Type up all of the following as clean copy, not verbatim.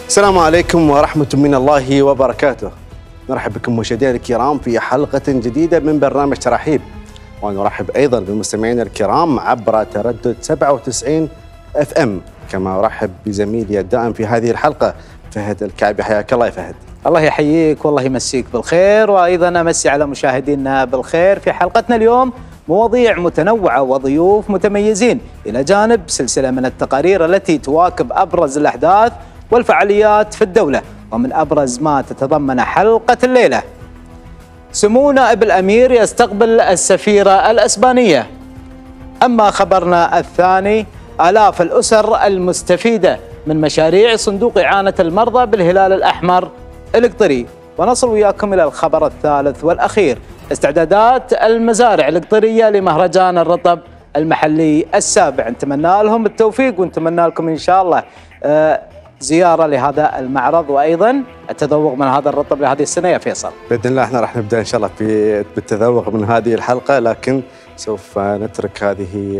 السلام عليكم ورحمة من الله وبركاته. نرحب بكم مشاهدينا الكرام في حلقة جديدة من برنامج تراحيب، ونرحب أيضا بمستمعينا الكرام عبر تردد 97 FM. كما أرحب بزميلي الدائم في هذه الحلقة فهد الكعبي. حياك الله يا فهد. الله يحييك والله يمسيك بالخير، وأيضا أمسي على مشاهدينا بالخير. في حلقتنا اليوم مواضيع متنوعة وضيوف متميزين، إلى جانب سلسلة من التقارير التي تواكب أبرز الأحداث والفعاليات في الدولة. ومن أبرز ما تتضمن حلقة الليلة: سمو نائب الأمير يستقبل السفيرة الأسبانية. أما خبرنا الثاني: آلاف الأسر المستفيدة من مشاريع صندوق إعانة المرضى بالهلال الأحمر القطري. ونصل وياكم إلى الخبر الثالث والأخير: استعدادات المزارع القطرية لمهرجان الرطب المحلي السابع. نتمنى لهم التوفيق، ونتمنى لكم إن شاء الله زيارة لهذا المعرض، وأيضا التذوق من هذا الرطب لهذه السنة يا فيصل. بإذن الله احنا راح نبدأ إن شاء الله بالتذوق من هذه الحلقة، لكن سوف نترك هذه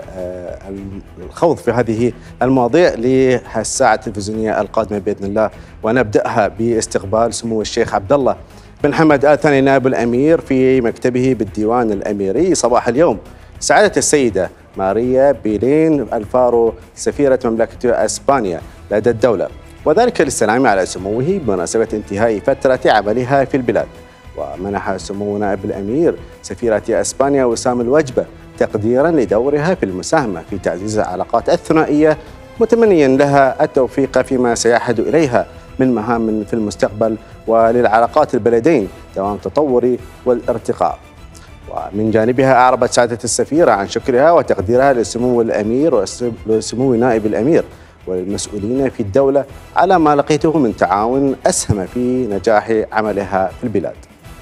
الخوض في هذه المواضيع للساعة التلفزيونية القادمة بإذن الله، ونبدأها باستقبال سمو الشيخ عبد الله بن حمد آل ثاني نائب الأمير في مكتبه بالديوان الأميري صباح اليوم سعادة السيدة ماريا بيلين الفارو سفيرة مملكة أسبانيا لدى الدولة، وذلك للسلام على سموه بمناسبة انتهاء فترة عملها في البلاد. ومنح سمو نائب الأمير سفيرة أسبانيا وسام الوجبة تقديرا لدورها في المساهمة في تعزيز العلاقات الثنائية، متمنيا لها التوفيق فيما سيحد إليها من مهام في المستقبل، وللعلاقات البلدين دوام التطور والارتقاء. ومن جانبها أعربت سعادة السفيرة عن شكرها وتقديرها لسمو الأمير وسمو نائب الأمير والمسؤولين في الدولة على ما لقيته من تعاون أسهم في نجاح عملها في البلاد.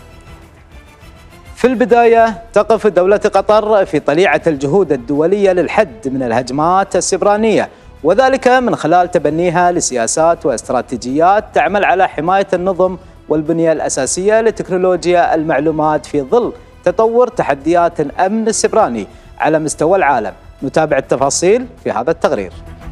في البداية تقف دولة قطر في طليعة الجهود الدولية للحد من الهجمات السبرانية، وذلك من خلال تبنيها لسياسات واستراتيجيات تعمل على حماية النظم والبنية الأساسية لتكنولوجيا المعلومات في ظل تطور تحديات الأمن السبراني على مستوى العالم. نتابع التفاصيل في هذا التقرير.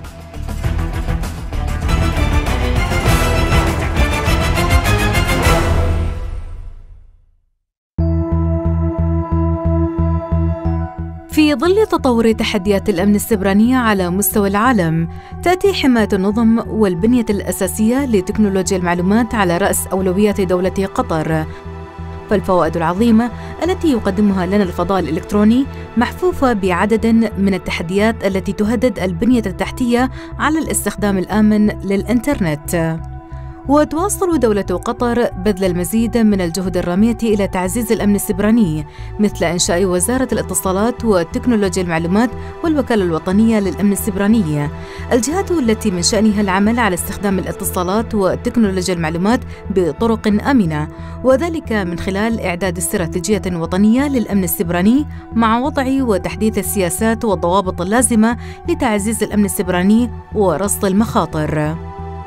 في ظل تطور تحديات الأمن السبرانية على مستوى العالم، تأتي حماية النظم والبنية الأساسية لتكنولوجيا المعلومات على رأس أولويات دولة قطر. فالفوائد العظيمة التي يقدمها لنا الفضاء الإلكتروني محفوفة بعدد من التحديات التي تهدد البنية التحتية على الاستخدام الآمن للإنترنت. وتواصل دولة قطر بذل المزيد من الجهود الرامية إلى تعزيز الأمن السبراني، مثل إنشاء وزارة الاتصالات وتكنولوجيا المعلومات والوكالة الوطنية للأمن السبراني، الجهات التي من شأنها العمل على استخدام الاتصالات وتكنولوجيا المعلومات بطرق آمنة، وذلك من خلال إعداد استراتيجية وطنية للأمن السبراني مع وضع وتحديث السياسات والضوابط اللازمة لتعزيز الأمن السبراني ورصد المخاطر.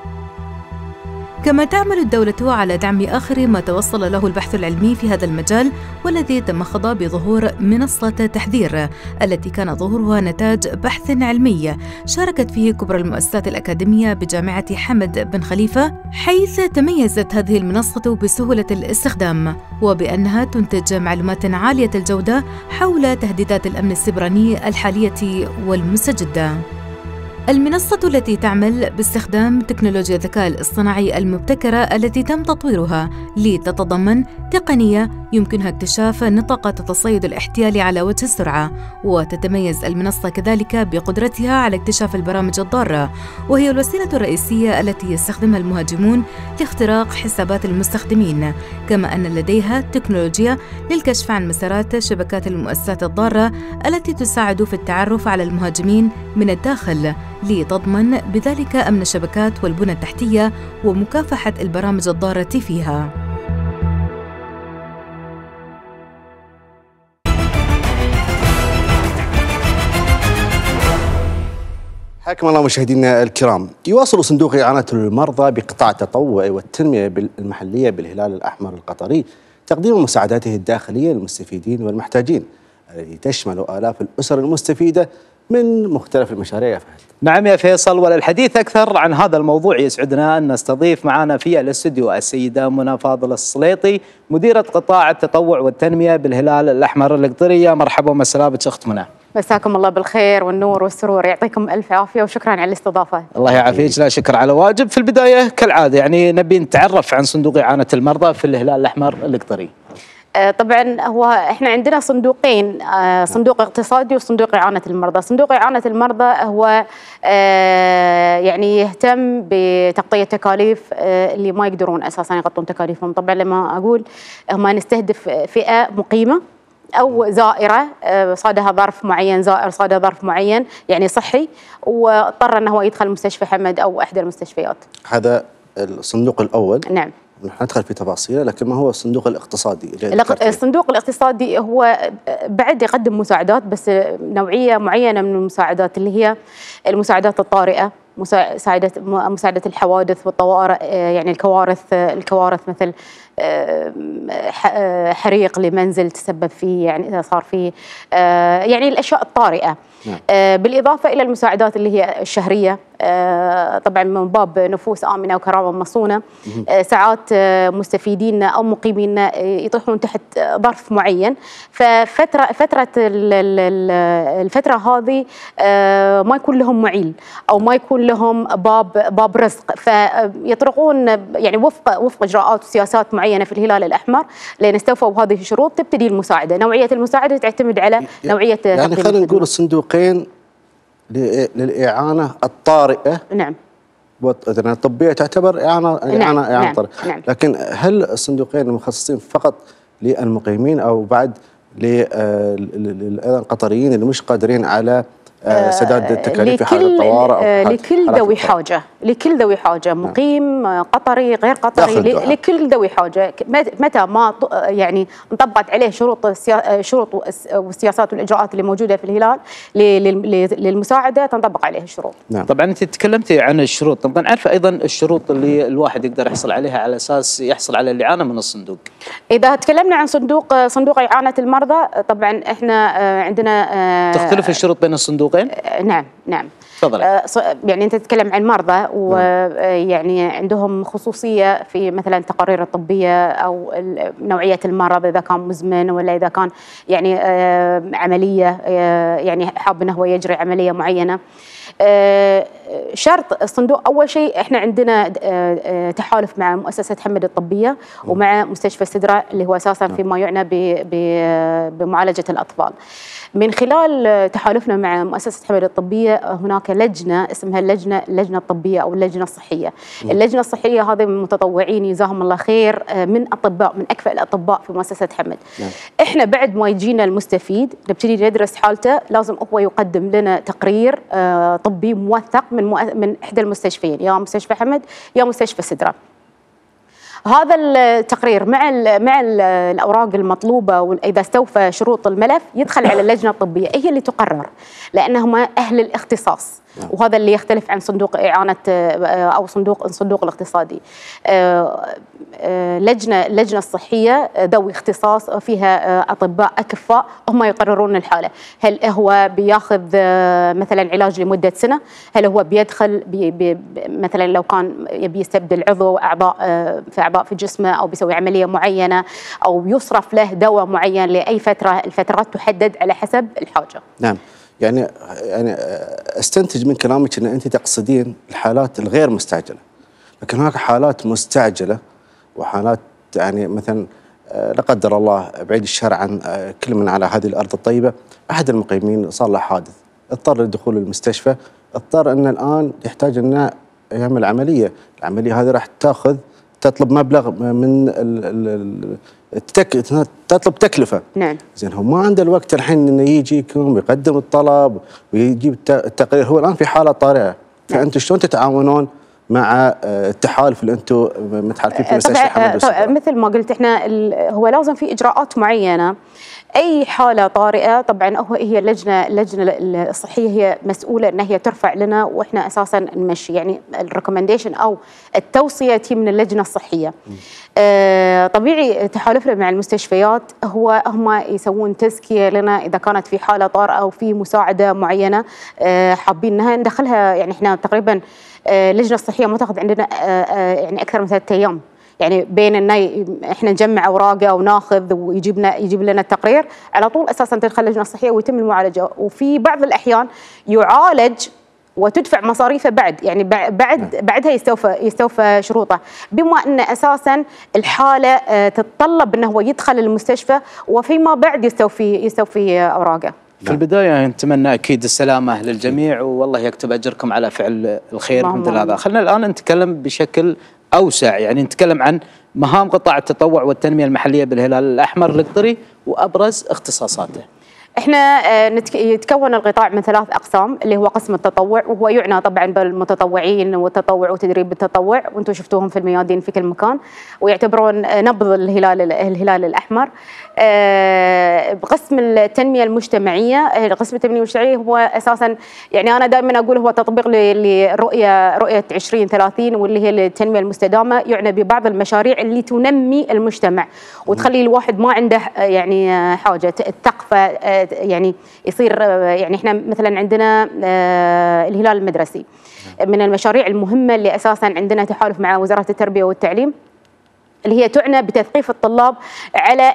كما تعمل الدولة على دعم آخر ما توصل له البحث العلمي في هذا المجال، والذي تمخض بظهور منصة تحذير التي كان ظهورها نتاج بحث علمي شاركت فيه كبرى المؤسسات الأكاديمية بجامعة حمد بن خليفة، حيث تميزت هذه المنصة بسهولة الاستخدام وبأنها تنتج معلومات عالية الجودة حول تهديدات الأمن السبراني الحالية والمستجدة. المنصة التي تعمل باستخدام تكنولوجيا الذكاء الاصطناعي المبتكرة التي تم تطويرها لتتضمن تقنية يمكنها اكتشاف نطاقات التصيد الاحتيالي على وجه السرعة، وتتميز المنصة كذلك بقدرتها على اكتشاف البرامج الضارة، وهي الوسيلة الرئيسية التي يستخدمها المهاجمون لاختراق حسابات المستخدمين، كما أن لديها تكنولوجيا للكشف عن مسارات شبكات المؤسسات الضارة التي تساعد في التعرف على المهاجمين من الداخل، لتضمن بذلك أمن الشبكات والبنى التحتية ومكافحة البرامج الضارة فيها. حياكم الله مشاهدينا الكرام. يواصل صندوق إعانة المرضى بقطاع التطوع والتنمية المحلية بالهلال الأحمر القطري تقديم مساعداته الداخلية للمستفيدين والمحتاجين، التي تشمل آلاف الأسر المستفيدة من مختلف المشاريع يا فهد. نعم يا فيصل، وللحديث أكثر عن هذا الموضوع يسعدنا أن نستضيف معنا في الاستوديو السيدة منى فاضل السليطي، مديرة قطاع التطوع والتنمية بالهلال الأحمر القطري. مرحبا ومساء أخت منى. مساكم الله بالخير والنور والسرور، يعطيكم ألف عافية وشكرا على الاستضافة. الله يعافيك، لا شكر على واجب. في البداية كالعادة يعني نبي نتعرف عن صندوق إعانة المرضى في الهلال الأحمر القطري. طبعا هو احنا عندنا صندوقين، صندوق اقتصادي وصندوق إعانة المرضى. صندوق إعانة المرضى هو يعني يهتم بتغطية تكاليف اللي ما يقدرون اساسا يغطون تكاليفهم. طبعا لما اقول هم نستهدف فئة مقيمة أو زائرة صادها ظرف معين، زائر صادها ظرف معين يعني صحي واضطر أنه هو يدخل مستشفى حمد أو إحدى المستشفيات. هذا الصندوق الأول. نعم. ندخل في تفاصيله، لكن ما هو الصندوق الاقتصادي؟ الصندوق الاقتصادي هو بعد يقدم مساعدات، بس نوعية معينة من المساعدات اللي هي المساعدات الطارئة، مساعدة الحوادث والطوارئ، يعني الكوارث مثل حريق لمنزل تسبب فيه، يعني إذا صار فيه يعني الأشياء الطارئة. بالإضافة إلى المساعدات اللي هي الشهرية، طبعا من باب نفوس آمنة وكرامة مصونة. ساعات مستفيدين أو مقيمين يطيحون تحت ظرف معين، الفترة هذه ما يكون لهم معيل أو ما يكون لهم باب رزق، فيطرقون يعني وفق إجراءات وسياسات معينة في الهلال الأحمر. لأن استوفوا هذه الشروط تبتدي المساعدة. نوعية المساعدة تعتمد على نوعية يعني خلينا نقول الصندوقين للإعانة الطارئة. نعم. الطبية تعتبر إعانة نعم. طارئة. نعم. لكن هل الصندوقين مخصصين فقط للمقيمين أو بعد أيضا قطريين اللي مش قادرين على سداد التكاليف في حالة الطوارئ؟ لكل ذوي حاجة مقيم قطري غير قطري، لكل ذوي حاجة. متى ما يعني انطبقت عليه شروط والسياسات والإجراءات اللي موجودة في الهلال للمساعدة تنطبق عليه الشروط. نعم. طبعا أنت تكلمتي عن الشروط، طبعا عارفة أيضا الشروط اللي الواحد يقدر يحصل عليها على أساس يحصل على الإعانة من الصندوق. إذا تكلمنا عن صندوق إعانة المرضى، طبعا احنا عندنا تختلف الشروط بين الصندوقين؟ نعم. تفضل. يعني أنت تتكلم عن مرضى ويعني عندهم خصوصية في مثلا التقارير الطبية أو نوعية المرض، إذا كان مزمن ولا إذا كان يعني عملية، يعني حاب أنه هو يجري عملية معينة. شرط الصندوق أول شيء إحنا عندنا تحالف مع مؤسسة حمد الطبية ومع مستشفى سدرة اللي هو أساسا فيما يعنى بمعالجة الأطفال. من خلال تحالفنا مع مؤسسة حمد الطبية هناك لجنة اسمها اللجنة الطبية أو اللجنة الصحية. اللجنة الصحية هذه من متطوعين جزاهم الله خير، من أطباء، من أكفأ الأطباء في مؤسسة حمد. إحنا بعد ما يجينا المستفيد نبتدي ندرس حالته، لازم هو يقدم لنا تقرير طبي موثق من إحدى المستشفيين، يا مستشفى حمد يا مستشفى سدرة. هذا التقرير مع الأوراق المطلوبة، وإذا استوفى شروط الملف يدخل على اللجنة الطبية، هي اللي تقرر لأنهم أهل الاختصاص. وهذا اللي يختلف عن صندوق إعانة أو الصندوق الاقتصادي. اللجنة الصحية ذوي اختصاص، فيها أطباء أكفاء هم يقررون الحالة. هل هو بياخذ مثلا علاج لمدة سنة؟ هل هو بيدخل مثلا لو كان يبي يستبدل أعضاء في جسمه، أو بيسوي عملية معينة، أو يصرف له دواء معين لأي فترة؟ الفترات تحدد على حسب الحاجة. نعم. يعني استنتج من كلامك ان انت تقصدين الحالات الغير مستعجله، لكن هناك حالات مستعجله وحالات يعني مثلا لا قدر الله بعيد الشر عن كل من على هذه الارض الطيبه، احد المقيمين صار له حادث، اضطر للدخول المستشفى، اضطر ان الان يحتاج انه يعمل عمليه، العمليه هذه راح تطلب مبلغ من تطلب تكلفه. نعم. زين هو ما عنده الوقت الحين انه يجيكم ويقدم الطلب ويجيب التقرير، هو الان في حاله طارئه، فانتم شلون تتعاونون مع التحالف اللي انتم متحالفين في مستشفى حمد الصدرة؟ مثل ما قلت احنا هو لازم في اجراءات معينه. اي حاله طارئه طبعا هي اللجنه الصحيه هي مسؤوله ان هي ترفع لنا، واحنا اساسا نمشي يعني الريكومنديشن او التوصيه تي من اللجنه الصحيه. طبيعي تحالفنا مع المستشفيات هم يسوون تزكيه لنا اذا كانت في حاله طارئه او في مساعده معينه حابين انها ندخلها. يعني احنا تقريبا اللجنه الصحيه ما تاخذ عندنا يعني اكثر من 3 ايام، يعني بين ان احنا نجمع اوراقه وناخذ يجيب لنا التقرير على طول اساسا تدخل اللجنه الصحيه ويتم المعالجه. وفي بعض الاحيان يعالج وتدفع مصاريفه بعد، يعني بعدها يستوفى شروطه، بما ان اساسا الحاله تتطلب انه هو يدخل المستشفى وفيما بعد يستوفي اوراقه. في البداية نتمنى أكيد السلامة للجميع، والله يكتب أجركم على فعل الخير مثل هذا. خلينا الآن نتكلم بشكل أوسع، يعني نتكلم عن مهام قطاع التطوع والتنمية المحلية بالهلال الأحمر القطري وأبرز اختصاصاته. احنا يتكون القطاع من 3 أقسام، اللي هو قسم التطوع، وهو يعنى طبعا بالمتطوعين والتطوع وتدريب التطوع، وانتم شفتوهم في الميادين في كل مكان، ويعتبرون نبض الهلال الأحمر. بقسم التنمية المجتمعية، قسم التنمية المجتمعية هو أساسا يعني أنا دائما أقول هو تطبيق لرؤية 2030 واللي هي التنمية المستدامة، يعنى ببعض المشاريع اللي تنمي المجتمع وتخلي الواحد ما عنده يعني حاجة الثقافة، يعني يصير يعني احنا مثلا عندنا الهلال المدرسي من المشاريع المهمة اللي أساسا عندنا تحالف مع وزارة التربية والتعليم، اللي هي تعنى بتثقيف الطلاب على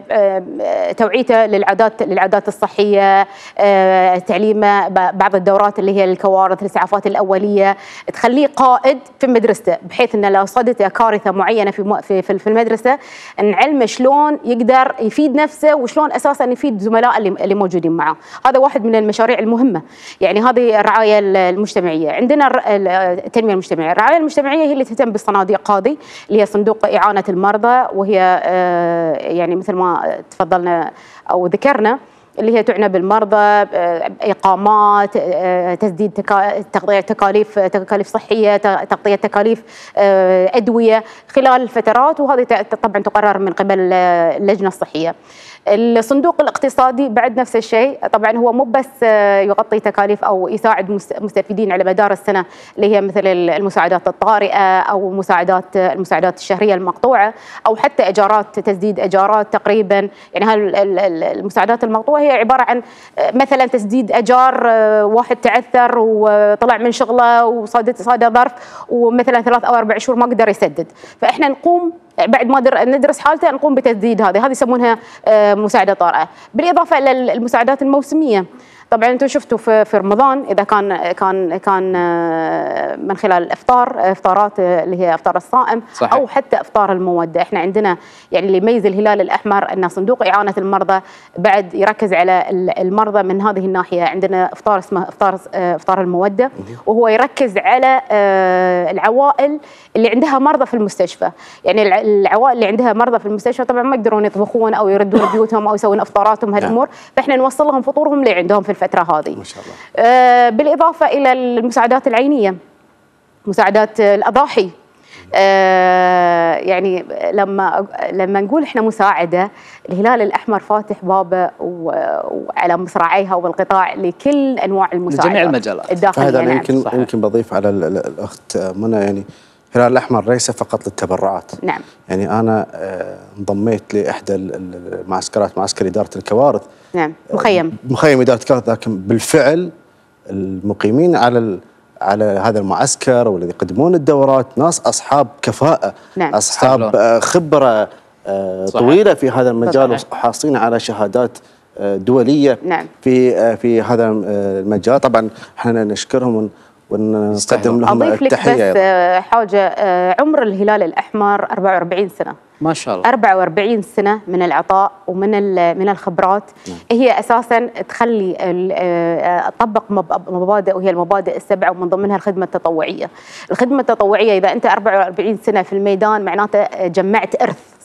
توعيته للعادات الصحيه، تعليمه بعض الدورات اللي هي الكوارث، الاسعافات الاوليه، تخليه قائد في مدرسته، بحيث انه لو صادته كارثه معينه في المدرسه نعلمه شلون يقدر يفيد نفسه وشلون اساسا يفيد زملائه اللي موجودين معه. هذا واحد من المشاريع المهمه، يعني هذه الرعايه المجتمعيه. عندنا التنميه المجتمعيه، الرعايه المجتمعيه هي اللي تهتم بالصناديق هذه اللي هي صندوق إعانة المرضى، وهي يعني مثل ما تفضلنا أو ذكرنا اللي هي تعنى بالمرضى، إقامات، تسديد تكاليف صحية، تغطية تكاليف أدوية خلال الفترات، وهذه طبعا تقرر من قبل اللجنة الصحية. الصندوق الاقتصادي بعد نفس الشيء، طبعا هو مو بس يغطي تكاليف او يساعد مستفيدين على مدار السنه اللي هي مثل المساعدات الطارئه او المساعدات الشهريه المقطوعه، او حتى ايجارات، تسديد ايجارات تقريبا. يعني هاي المساعدات المقطوعه هي عباره عن مثلا تسديد ايجار، واحد تعثر وطلع من شغله وصاد ظرف ومثلا 3 أو 4 شهور ما قدر يسدد، فاحنا نقوم بعد ما ندرس حالته نقوم بتسديد هذه يسمونها مساعدة طارئة. بالإضافة إلى المساعدات الموسمية، طبعا انتم شفتوا في رمضان اذا كان من خلال افطارات اللي هي افطار الصائم، صحيح، او حتى افطار الموده. احنا عندنا يعني اللي يميز الهلال الاحمر ان صندوق اعانه المرضى بعد يركز على المرضى من هذه الناحيه. عندنا افطار اسمه افطار الموده، وهو يركز على العوائل اللي عندها مرضى في المستشفى. يعني العوائل اللي عندها مرضى في المستشفى طبعا ما يقدرون يطبخون او يردون بيوتهم او يسوون افطاراتهم هالامور، فاحنا نوصل لهم فطورهم اللي عندهم في الفترة هذه. ما شاء الله. بالإضافة إلى المساعدات العينية، مساعدات الأضاحي. يعني لما نقول احنا مساعدة، الهلال الأحمر فاتح بابه وعلى مصراعيها والقطاع لكل أنواع المساعدة لجميع المجالات الداخلية. فهذا يمكن بضيف على الأخت منى، يعني الهلال الأحمر ليس فقط للتبرعات. نعم. يعني أنا انضميت لإحدى المعسكرات، معسكر إدارة الكوارث. نعم. مخيم إدارة الكوارث، لكن بالفعل المقيمين على هذا المعسكر والذي يقدمون الدورات ناس أصحاب كفاءة. نعم. أصحاب خبرة طويلة في هذا المجال، وحاصلين على شهادات دولية. نعم. في هذا المجال. طبعا احنا نشكرهم ونقدم لهم التحية. أضيف لك بس حاجة، عمر الهلال الأحمر 44 سنة ما شاء الله. 44 سنة من العطاء ومن الخبرات. هي أساسا تخلي تطبق مبادئ، وهي المبادئ ال7، ومن ضمنها الخدمة التطوعية. الخدمة التطوعية إذا أنت 44 سنة في الميدان معناته جمعت إرث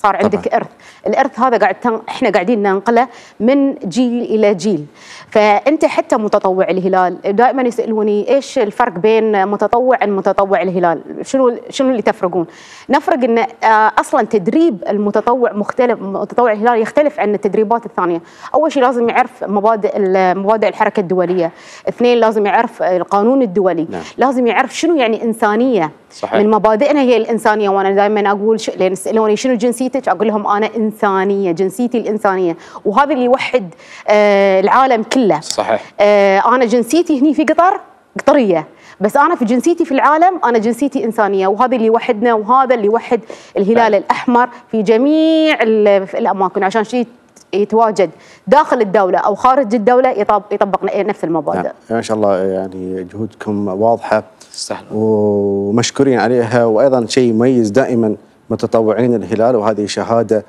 صار عندك إرث. الإرث هذا احنا قاعدين ننقله من جيل إلى جيل. فأنت حتى متطوع الهلال دائما يسألوني إيش الفرق بين متطوع ومتطوع الهلال؟ شنو اللي تفرقون؟ نفرق إن أصلا تدريب المتطوع مختلف، متطوع الهلال يختلف عن التدريبات الثانية. أول شيء لازم يعرف مبادئ الحركة الدولية، اثنين لازم يعرف القانون الدولي، نعم. لازم يعرف شنو يعني إنسانية. صحيح. من مبادئنا هي الإنسانية. وأنا دائما أقول لأن يسألوني شنو جنسيتك؟ أقول لهم أنا إنسانية، جنسيتي الإنسانية، وهذا اللي يوحد العالم كله. صحيح. أنا جنسيتي هني في قطر قطرية، بس أنا في جنسيتي في العالم أنا جنسيتي إنسانية، وهذا اللي يوحدنا، وهذا اللي يوحد الهلال الأحمر في جميع الأماكن، عشان شيء يتواجد داخل الدولة أو خارج الدولة يطبق نفس المبادئ. ما شاء الله، يعني جهودكم واضحة ومشكورين عليها، وأيضا شيء يميز دائما متطوعين الهلال، وهذه شهادة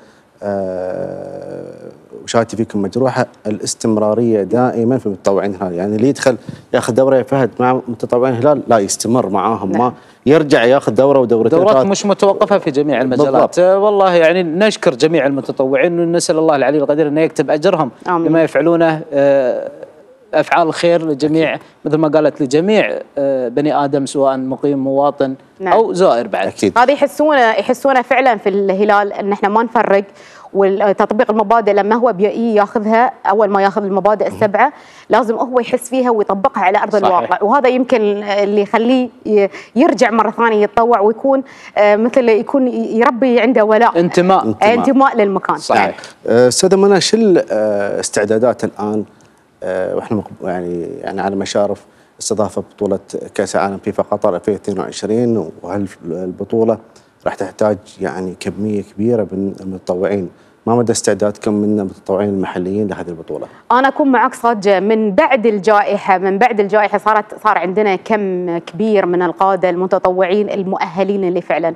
وشهادتي فيكم مجروحة، الاستمرارية دائما في متطوعين الهلال. يعني اللي يدخل ياخذ دورة يا فهد مع متطوعين الهلال لا يستمر معاهم، ما يرجع ياخذ دورة ودورتين. دورات مش متوقفة في جميع المجالات. والله يعني نشكر جميع المتطوعين ونسأل الله العلي القدير أن يكتب أجرهم بما يفعلونه، أفعال خير لجميع، مثل ما قالت، لجميع بني آدم، سواء مقيم مواطن أو زائر بعد. أكيد. هذا يحسونه فعلا في الهلال أن احنا ما نفرق، وتطبيق المبادئ لما هو ياخذها أول ما ياخذ المبادئ السبعة لازم هو يحس فيها ويطبقها على أرض الواقع، وهذا يمكن اللي يخليه يرجع مرة ثانية يتطوع، ويكون مثل يكون يربي عنده ولاء، انتماء للمكان. صحيح. أستاذة منى، شو الاستعدادات الآن واحنا يعني على مشارف استضافة بطولة كأس العالم فيفا قطر 2022، وهل البطولة راح تحتاج يعني كمية كبيرة من المتطوعين؟ ما مدى استعدادكم من المتطوعين المحليين لهذه البطولة؟ أنا أكون معك صادقة، من بعد الجائحة صار عندنا كم كبير من القادة المتطوعين المؤهلين اللي فعلا،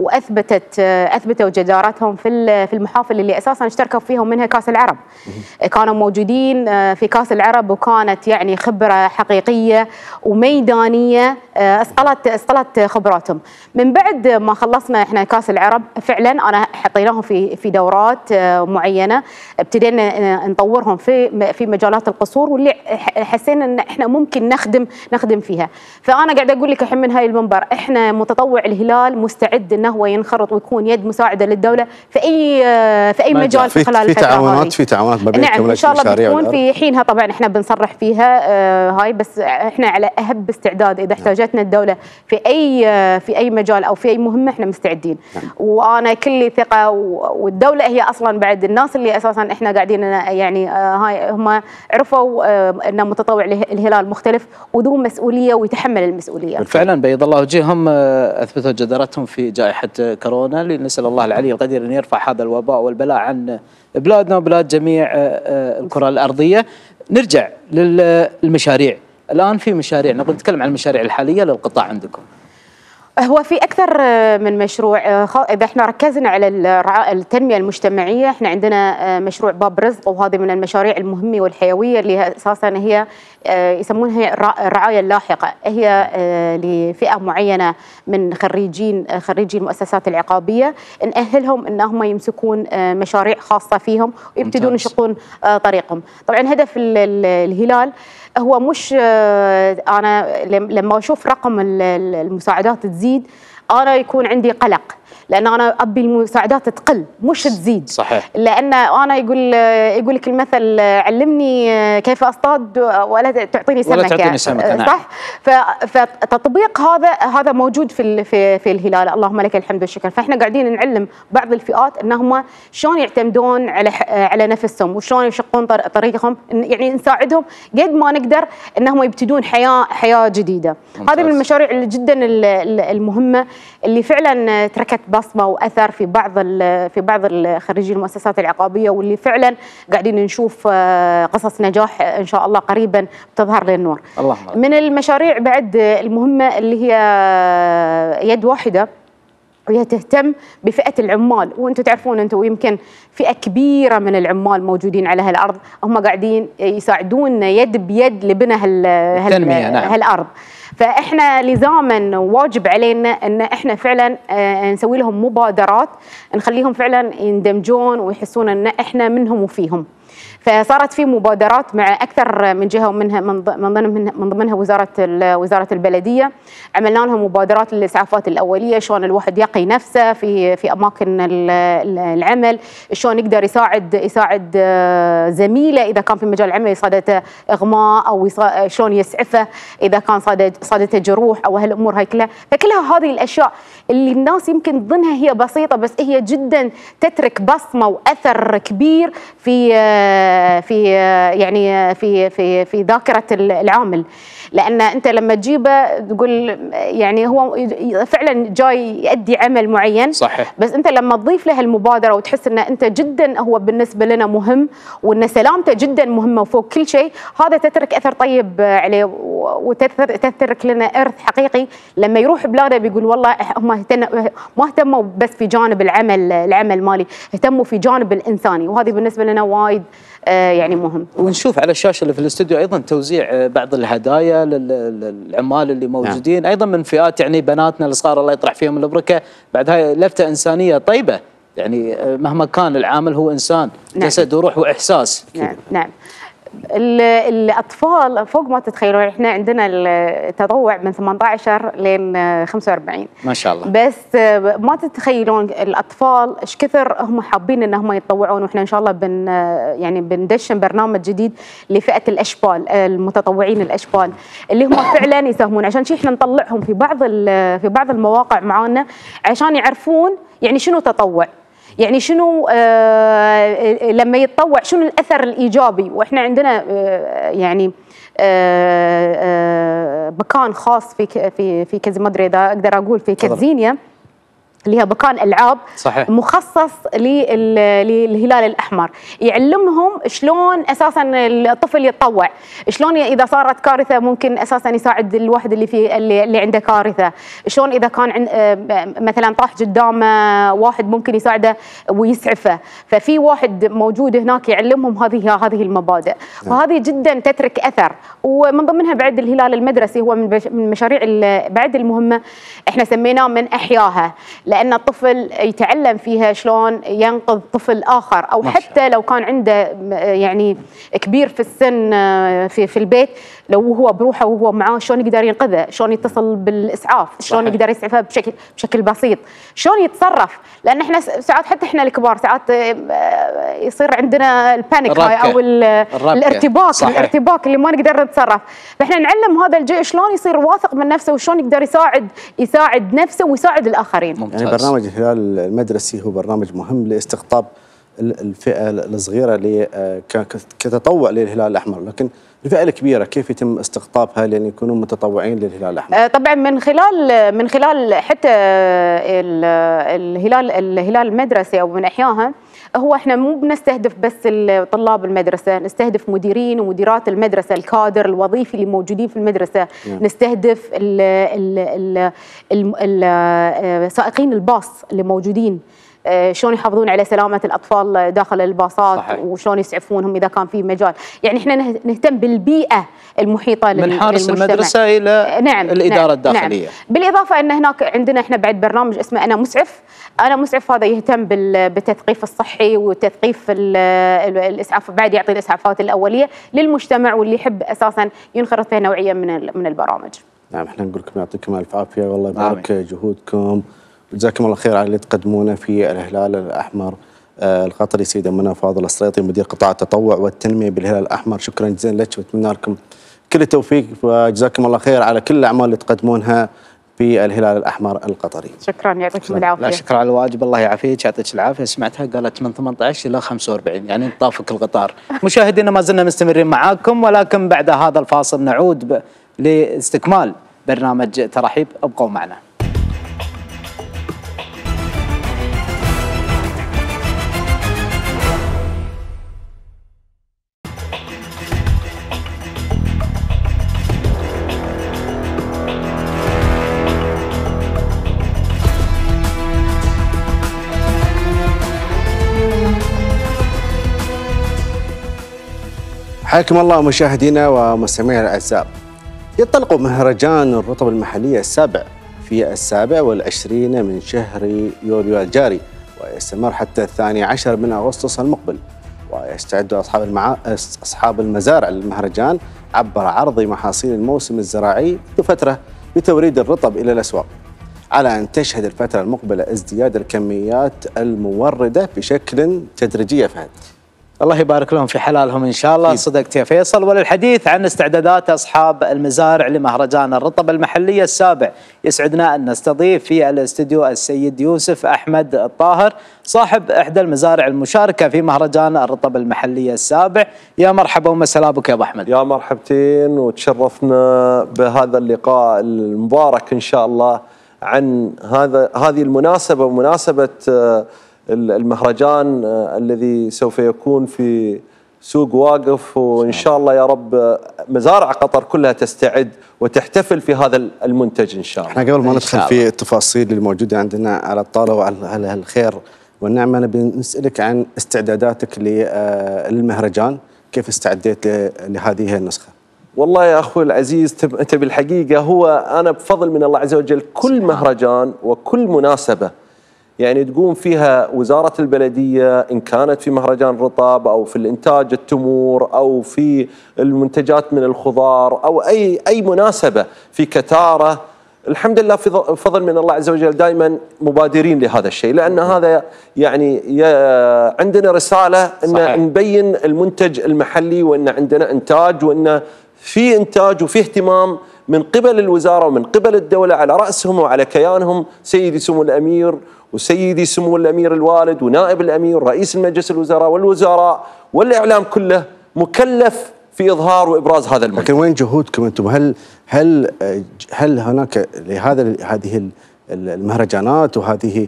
أثبتوا جدارتهم في المحافل اللي أساسا اشتركوا فيهم، منها كأس العرب. كانوا موجودين في كأس العرب، وكانت يعني خبرة حقيقية وميدانية أسقلت خبراتهم. من بعد ما خلصنا احنا كأس العرب فعلا أنا حطيناهم في دورات معينة، ابتدينا نطورهم في مجالات القصور، واللي حسينا ان احنا ممكن نخدم فيها. فانا قاعده اقول لك الحين من هاي المنبر، احنا متطوع الهلال مستعد انه هو ينخرط ويكون يد مساعده للدوله في اي مجال في خلال الفتره هذه. في تعاونات ما بينكم؟ نعم ان شاء الله بتكون في حينها، طبعا احنا بنصرح فيها هاي، بس احنا على اهب استعداد اذا احتاجتنا الدوله في اي مجال او في اي مهمه احنا مستعدين. وانا كلي ثقه، والدوله هي اصلا بعد الناس اللي اساسا احنا قاعدين يعني هاي هم عرفوا ان متطوع الهلال مختلف وذو مسؤوليه ويتحمل المسؤوليه. فعلا بيض الله وجههم، اثبتوا جدارتهم في جائحه كورونا، اللي نسال الله العلي القدير ان يرفع هذا الوباء والبلاء عن بلادنا وبلاد جميع الكره الارضيه. نرجع للمشاريع. الان في مشاريع، نقول نتكلم عن المشاريع الحاليه للقطاع عندكم. هو في أكثر من مشروع. إذا احنا ركزنا على التنمية المجتمعية، احنا عندنا مشروع باب رزق، وهذه من المشاريع المهمة والحيوية اللي أساسا هي يسمونها الرعاية اللاحقة، هي لفئة معينة من خريجي المؤسسات العقابية، نأهلهم أنهم يمسكون مشاريع خاصة فيهم ويبتدون يشقون طريقهم. طبعا هدف الهلال هو مش أنا لما أشوف رقم المساعدات تزيد أنا يكون عندي قلق، لأن أنا أبي المساعدات تقل مش تزيد. صحيح. لأن أنا يقول لك المثل علمني كيف أصطاد ولا تعطيني سمكة، ولا تعطيني سمكة. صح. فتطبيق هذا موجود في الهلال، اللهم لك الحمد والشكر. فإحنا قاعدين نعلم بعض الفئات أنهم شلون يعتمدون على نفسهم وشلون يشقون طريقهم، يعني نساعدهم قد ما نقدر أنهم يبتدون حياة جديدة. هذه من المشاريع اللي جدا المهمة اللي فعلا تركت بصمة وأثر في بعض خريجي المؤسسات العقابية، واللي فعلا قاعدين نشوف قصص نجاح إن شاء الله قريبا تظهر للنور. اللهم. من المشاريع بعد المهمة اللي هي يد واحدة، وهي تهتم بفئة العمال. وانتم تعرفون انتم يمكن فئة كبيرة من العمال موجودين على هالأرض، هم قاعدين يساعدون يد بيد لبناء هالأرض. فاحنا لزاما واجب علينا ان احنا فعلا نسوي لهم مبادرات نخليهم فعلا يندمجون ويحسون ان احنا منهم وفيهم. فصارت في مبادرات مع اكثر من جهه ومنها من ضمنها وزاره البلديه. عملنا لهم مبادرات للاسعافات الاوليه، شلون الواحد يقي نفسه في اماكن العمل، شلون يقدر يساعد زميله اذا كان في مجال العمل صادته اغماء، او شلون يسعفه اذا كان صادته جروح او هالامور هاي كلها. فكلها هذه الاشياء اللي الناس يمكن تظنها هي بسيطه، بس هي جدا تترك بصمه واثر كبير في ذاكره العامل. لان انت لما تجيبه تقول يعني هو فعلا جاي يؤدي عمل معين، صحيح، بس انت لما تضيف له المبادره وتحس ان انت جدا هو بالنسبه لنا مهم، وان سلامته جدا مهمه وفوق كل شيء، هذا تترك اثر طيب عليه، وتترك لنا ارث حقيقي. لما يروح بلاده بيقول والله هم ما اهتموا بس في جانب العمل مالي، اهتموا في جانب الانساني، وهذه بالنسبه لنا وايد يعني مهم. ونشوف على الشاشه اللي في الاستوديو ايضا توزيع بعض الهدايا للعمال اللي موجودين، نعم. ايضا من فئات يعني بناتنا الصغار الله يطرح فيهم البركه، بعد هاي لفته انسانيه طيبه، يعني مهما كان العامل هو انسان، نعم. جسد وروح واحساس. نعم نعم. الاطفال فوق ما تتخيلون، احنا عندنا التطوع من 18 لين 45 ما شاء الله، بس ما تتخيلون الاطفال ايش كثر هم حابين ان هم يتطوعون. واحنا ان شاء الله بندشن برنامج جديد لفئه الاشبال، المتطوعين الاشبال اللي هم فعلا يساهمون، عشان شي احنا نطلعهم في بعض المواقع معانا عشان يعرفون يعني شنو تطوع، يعني شنو لما يتطوع شنو الاثر الايجابي. واحنا عندنا يعني مكان خاص في كز، ما ادري اذا اقدر اقول في كزينيا، اللي هي مكان العاب، صحيح. مخصص للهلال الاحمر، يعلمهم شلون اساسا الطفل يتطوع، شلون اذا صارت كارثه ممكن اساسا يساعد الواحد اللي عنده كارثه، شلون اذا كان مثلا طاح قدامه واحد ممكن يساعده ويسعفه. ففي واحد موجود هناك يعلمهم هذه المبادئ، وهذه جدا تترك اثر. ومن ضمنها بعد الهلال المدرسي، هو من المشاريع بعد المهمه، احنا سميناه من احياها، لأن الطفل يتعلم فيها شلون ينقذ طفل آخر، أو حتى لو كان عنده يعني كبير في السن في البيت، لو هو بروحه وهو معاه شلون يقدر ينقذه، شلون يتصل بالإسعاف، شلون يقدر يسعفه بشكل بسيط، شلون يتصرف. لأن احنا ساعات حتى احنا الكبار ساعات يصير عندنا البانيك هاي أو الارتباك اللي ما نقدر نتصرف. فاحنا نعلم هذا الجيل شلون يصير واثق من نفسه، وشلون يقدر يساعد نفسه ويساعد الآخرين. يعني برنامج الهلال المدرسي هو برنامج مهم لاستقطاب الفئة الصغيرة كتطوع للهلال الأحمر، لكن الفئة الكبيرة كيف يتم استقطابها لأن يكونوا متطوعين للهلال الأحمر؟ طبعا من خلال حتى الهلال المدرسي أو من أحياها، هو احنا مو بنستهدف بس طلاب المدرسه، نستهدف مديرين ومديرات المدرسه، الكادر الوظيفي اللي موجودين في المدرسه، نستهدف سائقين الباص اللي موجودين، شلون يحافظون على سلامه الاطفال داخل الباصات، صحيح. وشلون يسعفونهم اذا كان في مجال. يعني احنا نهتم بالبيئه المحيطه من حارس المدرسه الى نعم الاداره الداخليه. نعم. بالاضافه ان هناك عندنا احنا بعد برنامج اسمه انا مسعف، هذا يهتم بالتثقيف الصحي وتثقيف الاسعاف، بعد يعطي الاسعافات الاوليه للمجتمع واللي يحب اساسا ينخرط في نوعيه من البرامج. نعم، احنا نقول لكم يعطيكم الف عافيه، والله يبارك جهودكم، وجزاكم الله خير على اللي تقدمونه في الهلال الاحمر القطري. سيدة منى فاضل السريطي، مدير قطاع التطوع والتنميه بالهلال الاحمر، شكرا جزيلا لك واتمنى لكم كل التوفيق، وجزاكم الله خير على كل الاعمال اللي تقدمونها في الهلال الاحمر القطري. شكرا، يعطيكم العافيه. لا شكرا على الواجب، الله يعافيك، يعطيك العافيه. سمعتها قالت من 18 الى 45، يعني طافك القطار. مشاهدينا ما زلنا مستمرين معاكم، ولكن بعد هذا الفاصل نعود لاستكمال برنامج تراحيب، ابقوا معنا. حياكم الله مشاهدينا ومستمعينا الاعزاء. ينطلق مهرجان الرطب المحلية السابع في 27 من شهر يوليو الجاري، ويستمر حتى 12 من أغسطس المقبل. ويستعد أصحاب المزارع للمهرجان عبر عرض محاصيل الموسم الزراعي منذ فترة بتوريد الرطب إلى الأسواق، على أن تشهد الفترة المقبلة ازدياد الكميات الموردة بشكل تدريجي. فهد الله يبارك لهم في حلالهم إن شاء الله. صدقت يا فيصل. وللحديث عن استعدادات أصحاب المزارع لمهرجان الرطب المحلية السابع، يسعدنا أن نستضيف في الاستديو السيد يوسف أحمد الطاهر، صاحب إحدى المزارع المشاركة في مهرجان الرطب المحلية السابع. يا مرحبا ومساء بك يا أبو أحمد. يا مرحبتين، وتشرفنا بهذا اللقاء المبارك إن شاء الله عن هذه المناسبة ومناسبة المهرجان الذي سوف يكون في سوق واقف، وإن شاء الله يا رب مزارع قطر كلها تستعد وتحتفل في هذا المنتج إن شاء الله. احنا قبل ما ندخل في التفاصيل الموجودة عندنا على الطاولة وعلى الخير والنعمة، أنا بنسألك عن استعداداتك للمهرجان، كيف استعديت لهذه النسخة؟ والله يا أخوي العزيز، أنت بالحقيقة هو أنا بفضل من الله عز وجل كل مهرجان وكل مناسبة يعني تقوم فيها وزارة البلدية، إن كانت في مهرجان رطب أو في الإنتاج التمور أو في المنتجات من الخضار أو أي مناسبة في كتارة، الحمد لله في فضل من الله عز وجل دائما مبادرين لهذا الشيء، لأن هذا يعني عندنا رسالة أن نبين المنتج المحلي، وأن عندنا إنتاج، وأن في إنتاج وفي اهتمام من قبل الوزارة ومن قبل الدولة، على رأسهم وعلى كيانهم سيدي سمو الأمير وسيدي سمو الأمير الوالد ونائب الأمير رئيس المجلس الوزراء والوزراء والإعلام كله مكلف في إظهار وإبراز هذا المنتج. لكن وين جهودكم أنتم؟ هل هناك هذه المهرجانات وهذه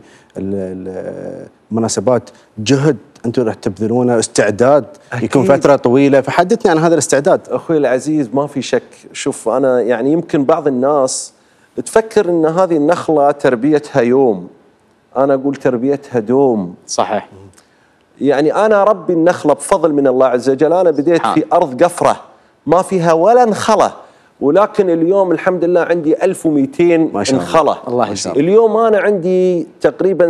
المناسبات جهد أنتم راح تبذلونه، استعداد يكون فترة طويلة؟ فحدثني عن هذا الاستعداد. أخوي العزيز ما في شك، شوف أنا يعني يمكن بعض الناس تفكر أن هذه النخلة تربيتها يوم، أنا أقول تربيتها دوم. صحيح. يعني أنا ربي النخلة بفضل من الله عز وجل، أنا بديت في أرض قفرة ما فيها ولا نخلة، ولكن اليوم الحمد لله عندي 1200 نخلة. الله يسلمك. اليوم أنا عندي تقريبا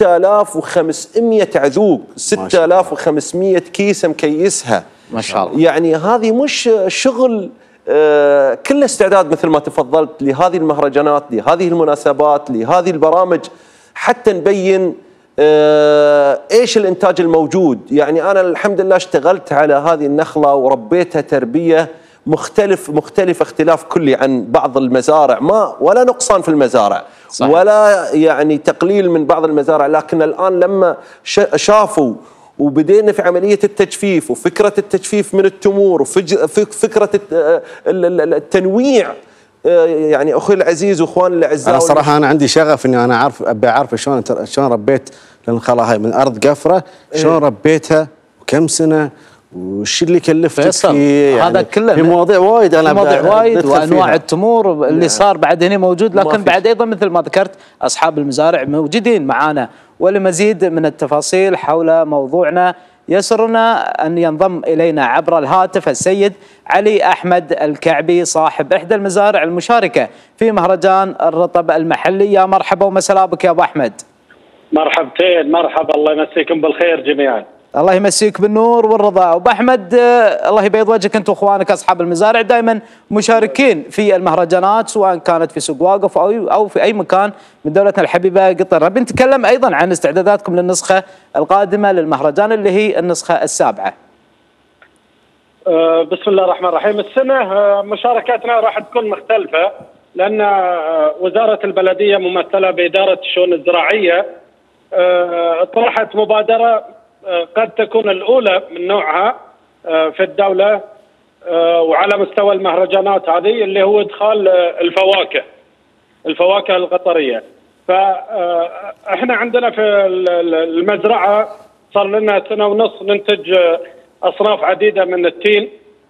6500 عذوق، 6500 كيسة مكيسها ما شاء الله. يعني هذه مش شغل كل استعداد مثل ما تفضلت لهذه المهرجانات، لهذه المناسبات، لهذه البرامج، حتى نبين ايش الانتاج الموجود. يعني انا الحمد لله اشتغلت على هذه النخله وربيتها تربيه مختلف اختلاف كلي عن بعض المزارع، ما ولا نقصان في المزارع صحيح. ولا يعني تقليل من بعض المزارع، لكن الان لما شافوا وبدينا في عمليه التجفيف وفكره التجفيف من التمور وفكره التنويع، يعني اخوي العزيز واخواني الاعزاء، انا صراحه انا عندي شغف اني انا ابي اعرف شلون ربيت النخله هاي من ارض قفره، شلون ربيتها وكم سنه وش اللي كلفتك فيه، يعني هذا كله في مواضيع وايد، انا مواضيع وايد وانواع التمور اللي صار بعد هنا موجود، لكن بعد ايضا مثل ما ذكرت اصحاب المزارع موجودين معانا. ولمزيد من التفاصيل حول موضوعنا يسرنا أن ينضم إلينا عبر الهاتف السيد علي أحمد الكعبي، صاحب إحدى المزارع المشاركة في مهرجان الرطب المحلي. يا مرحبا ومساء بك يا أبو أحمد. مرحبتين، مرحبا، الله يمسيكم بالخير جميعا. الله يمسيك بالنور والرضا. أبو أحمد الله يبيض وجهك، أنت وأخوانك أصحاب المزارع دائما مشاركين في المهرجانات، سواء كانت في سوق واقف أو في أي مكان من دولتنا الحبيبة قطر. بنتكلم أيضا عن استعداداتكم للنسخة القادمة للمهرجان اللي هي النسخة السابعة. بسم الله الرحمن الرحيم. السنة مشاركاتنا راح تكون مختلفة، لأن وزارة البلدية ممثلة بإدارة الشؤون الزراعية طرحت مبادرة قد تكون الأولى من نوعها في الدولة وعلى مستوى المهرجانات هذه، اللي هو إدخال الفواكه القطرية. فإحنا عندنا في المزرعة صار لنا 1.5 سنة ننتج أصناف عديدة من التين،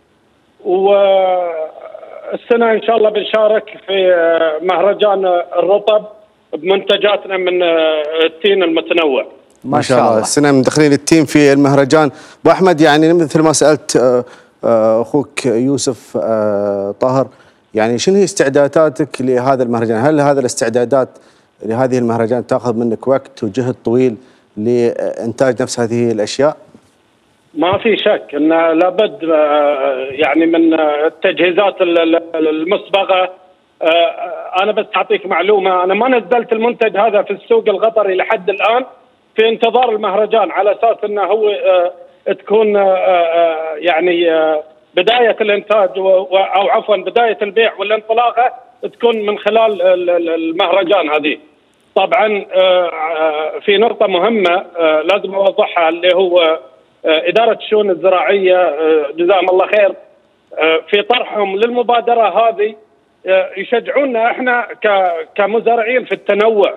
والسنة إن شاء الله بنشارك في مهرجان الرطب بمنتجاتنا من التين المتنوع. ما شاء الله. السنة مدخلين التين في المهرجان. أبو أحمد، يعني مثل ما سألت أخوك يوسف طاهر، يعني شنو هي استعداداتك لهذا المهرجان؟ هل هذه الاستعدادات لهذه المهرجان تاخذ منك وقت وجهد طويل لإنتاج نفس هذه الأشياء؟ ما في شك أن لابد يعني من التجهيزات المسبقة. أنا بس أعطيك معلومة، أنا ما نزلت المنتج هذا في السوق القطري لحد الآن في انتظار المهرجان، على أساس أنه هو تكون يعني بداية الإنتاج أو عفوا بداية البيع والانطلاقة تكون من خلال المهرجان هذه. طبعا في نقطة مهمة لازم أوضحها، اللي هو إدارة الشؤون الزراعية جزاهم الله خير في طرحهم للمبادرة هذه يشجعونا احنا كمزارعين في التنوع،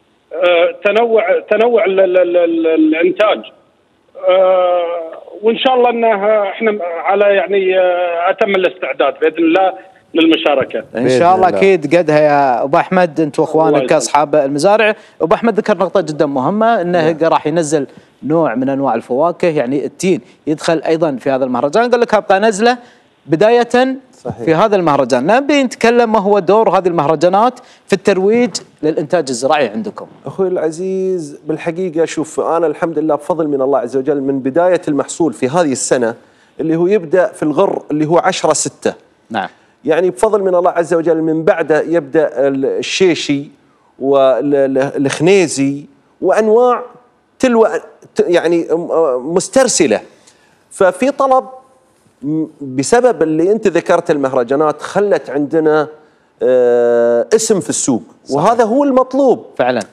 تنوع الانتاج، وان شاء الله انه احنا على يعني اتم الاستعداد باذن الله للمشاركه. ان شاء الله اكيد قدها يا ابو احمد، انت واخوانك اصحاب المزارع. ابو احمد ذكر نقطه جدا مهمه، انه راح ينزل نوع من انواع الفواكه، يعني التين يدخل ايضا في هذا المهرجان، قال لك ابقى نزله بدايه صحيح. في هذا المهرجان نبي نتكلم ما هو دور هذه المهرجانات في الترويج للإنتاج الزراعي عندكم. أخوي العزيز بالحقيقة شوف، أنا الحمد لله بفضل من الله عز وجل من بداية المحصول في هذه السنة اللي هو يبدأ في الغر اللي هو 10/6. نعم. يعني بفضل من الله عز وجل من بعده يبدأ الشيشي والخنيزي وأنواع تلو يعني مسترسلة. ففي طلب بسبب اللي انت ذكرت المهرجانات خلت عندنا اسم في السوق صحيح. وهذا هو المطلوب فعلا.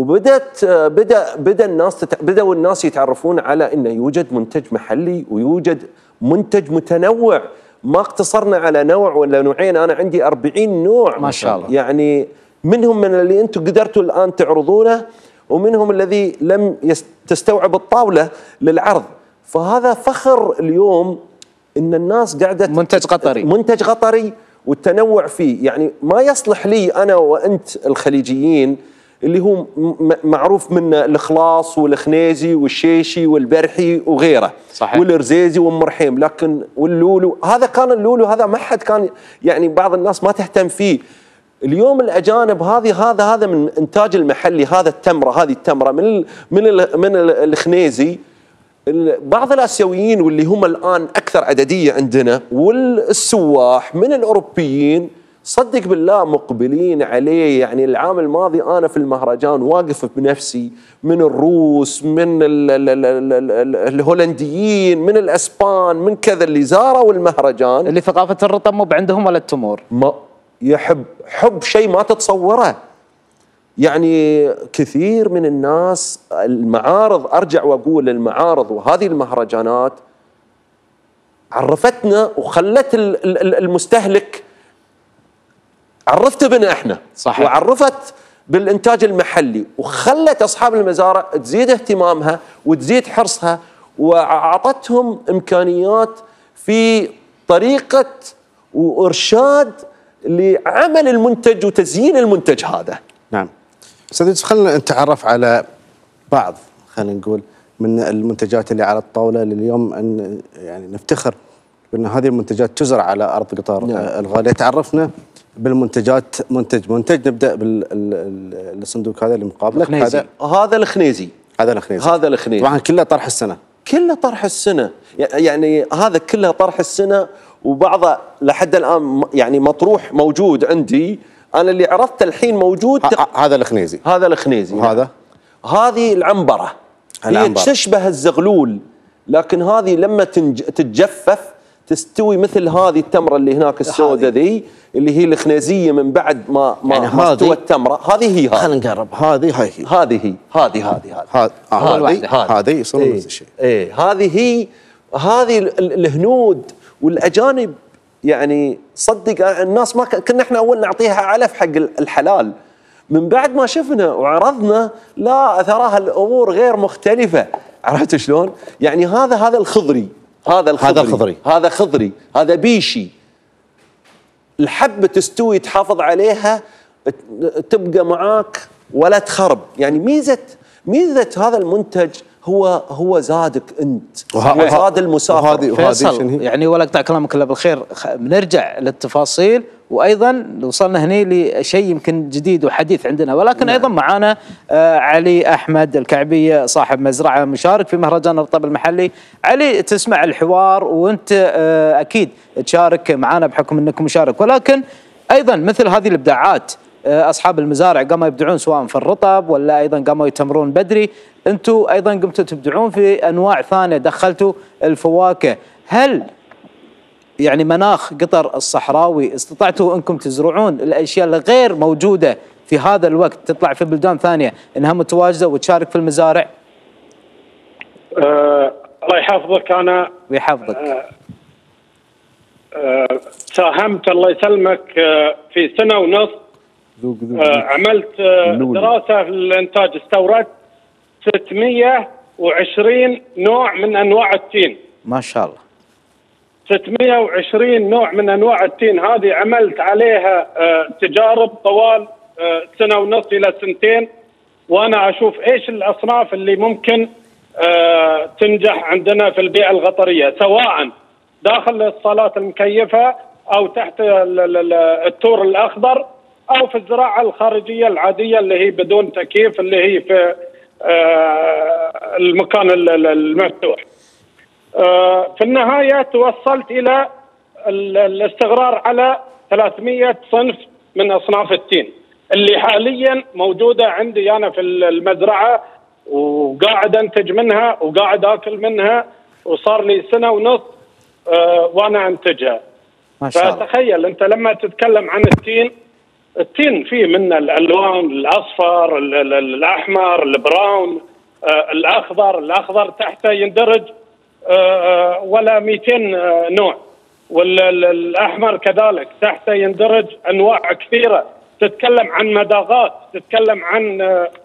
بدأوا الناس يتعرفون على انه يوجد منتج محلي ويوجد منتج متنوع، ما اقتصرنا على نوع ولا نوعين، انا عندي 40 نوع ما شاء الله، يعني منهم من اللي انتم قدرتوا الان تعرضونه ومنهم الذي لم تستوعب الطاولة للعرض. فهذا فخر اليوم ان الناس قاعده منتج قطري والتنوع فيه. يعني ما يصلح لي انا وانت الخليجيين اللي هو معروف منه الخلاص والخنيزي والشيشي والبرحي وغيره صحيح. والرزيزي والمرحيم، لكن واللولو هذا كان اللولو هذا ما حد كان يعني بعض الناس ما تهتم فيه. اليوم الاجانب هذا من انتاج المحلي، هذا التمره، هذه التمره من الخنيزي. بعض الآسيويين واللي هم الآن أكثر عددية عندنا والسواح من الأوروبيين صدق بالله مقبلين عليه. يعني العام الماضي أنا في المهرجان واقف بنفسي من الروس، من الهولنديين، من الأسبان، من كذا اللي زاروا المهرجان، اللي ثقافة الرطب مو عندهم ولا التمور، ما حب شيء ما تتصوره. يعني كثير من الناس المعارض، أرجع وأقول المعارض وهذه المهرجانات عرفتنا وخلت المستهلك عرفته بنا احنا صحيح. وعرفت بالإنتاج المحلي وخلت أصحاب المزارع تزيد اهتمامها وتزيد حرصها وأعطتهم إمكانيات في طريقة وإرشاد لعمل المنتج وتزيين المنتج هذا. نعم. أستاذ يوسف، خلينا نتعرف على بعض خلينا نقول من المنتجات اللي على الطاولة لليوم، أن يعني نفتخر بأن هذه المنتجات تزرع على أرض قطار الغالية. تعرفنا بالمنتجات منتج نبدأ بالصندوق هذا اللي مقابلك. هذا الخنيزي. طبعا كله طرح السنة. كله طرح السنة، يعني هذا كله طرح السنة، وبعضه لحد الآن يعني مطروح موجود عندي. أنا اللي عرضته الحين موجود هذا الخنيزي. وهذا هذه العنبرة. هي تشبه الزغلول، لكن هذه لما تتجفف تستوي مثل هذه التمرة اللي هناك السوداء ذي اللي هي الخنيزية. من بعد ما يعني ما استوى التمرة هذه هي. خلينا نقرب. هذه يصير نفس الشيء. هذه الهنود والأجانب يعني صدق الناس ما كنا احنا اول نعطيها علف حق الحلال، من بعد ما شفنا وعرضنا لا تراها الامور غير مختلفه. عرفت شلون؟ يعني هذا الخضري، هذا خضري، هذا بيشي. الحبه تستوي تحافظ عليها تبقى معاك ولا تخرب. يعني ميزه هذا المنتج هو زادك انت، هو زاد المسافر. فيصل يعني ولا اقطع كلامك الا بالخير، بنرجع للتفاصيل، وايضا وصلنا هنا لشيء يمكن جديد وحديث عندنا، ولكن ايضا معانا علي احمد الكعبي صاحب مزرعه مشارك في مهرجان الرطب المحلي. علي، تسمع الحوار وانت اكيد تشارك معنا بحكم انك مشارك، ولكن ايضا مثل هذه الابداعات اصحاب المزارع قاموا يبدعون سواء في الرطب ولا ايضا قاموا يتمرون بدري، انتم ايضا قمتوا تبدعون في انواع ثانيه، دخلتوا الفواكه. هل يعني مناخ قطر الصحراوي استطعتوا انكم تزرعون الاشياء الغير موجوده في هذا الوقت تطلع في بلدان ثانيه انها متواجده وتشارك في المزارع؟ الله يحفظك. انا ويحفظك. ساهمت الله يسلمك في سنه ونص. عملت دراسه في الانتاج، استوردت 620 نوع من انواع التين. ما شاء الله. 620 نوع من انواع التين، هذه عملت عليها تجارب طوال سنه ونص الى سنتين، وانا اشوف ايش الاصناف اللي ممكن تنجح عندنا في البيئه القطريه، سواء داخل الصالات المكيفه او تحت التور الاخضر او في الزراعه الخارجيه العاديه اللي هي بدون تكييف، اللي هي في المكان المفتوح. في النهايه توصلت الى الاستقرار على 300 صنف من اصناف التين اللي حاليا موجوده عندي انا في المزرعه، وقاعد انتج منها وقاعد اكل منها، وصار لي سنه ونص وانا انتجها. ما شاء الله. فتخيل انت لما تتكلم عن التين فيه من الالوان، الاصفر، الاحمر، البراون، الاخضر تحته يندرج ولا 200 نوع، والاحمر كذلك تحته يندرج انواع كثيره. تتكلم عن مذاقات، تتكلم عن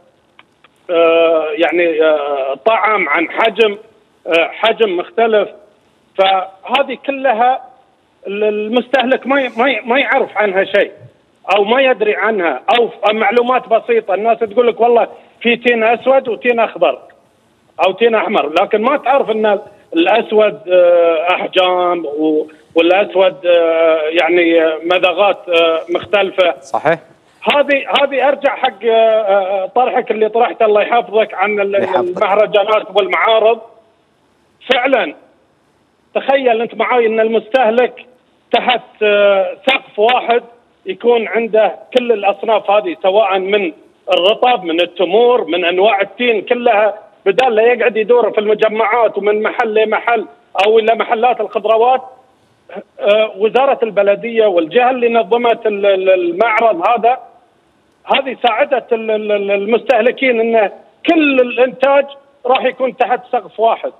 يعني طعم، عن حجم مختلف. فهذه كلها المستهلك ما يعرف عنها شيء او ما يدري عنها، او معلومات بسيطه. الناس تقول لك والله في تين اسود وتين اخضر او تين احمر، لكن ما تعرف ان الاسود احجام والاسود يعني مذاقات مختلفه. صحيح. هذه ارجع حق طرحك اللي طرحته الله يحفظك عن المهرجانات والمعارض. فعلا تخيل انت معاي ان المستهلك تحت سقف واحد يكون عنده كل الاصناف هذه، سواء من الرطب، من التمور، من انواع التين كلها، بدال لا يقعد يدور في المجمعات ومن محل لمحل او الى محلات الخضروات. وزاره البلديه والجهه اللي نظمت المعرض هذه ساعدت المستهلكين ان كل الانتاج راح يكون تحت سقف واحد.